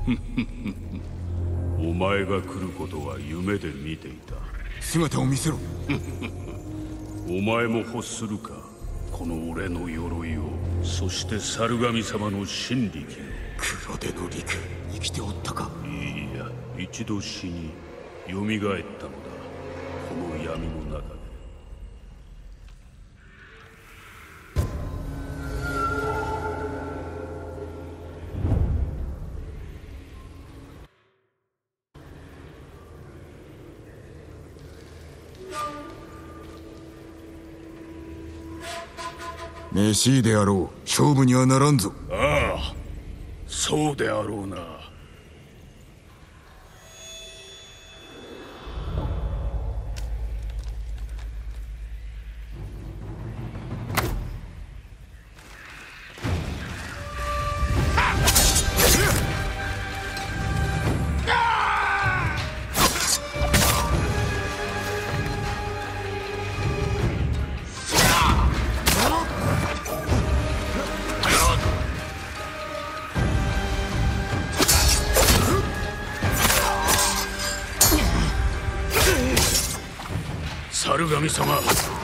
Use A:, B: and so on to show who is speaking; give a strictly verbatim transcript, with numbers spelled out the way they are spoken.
A: お前が来ることは夢で見ていた。
B: 姿を見せろ。
A: お前も欲するか、この俺の鎧を。そして猿神様の真力を。
B: 黒手の陸、生きておったか。
A: いいや、一度死に蘇ったのだ、この闇の中で。
B: めしいであろう。勝負にはならんぞ。
A: ああ、そうであろうな。猿神様、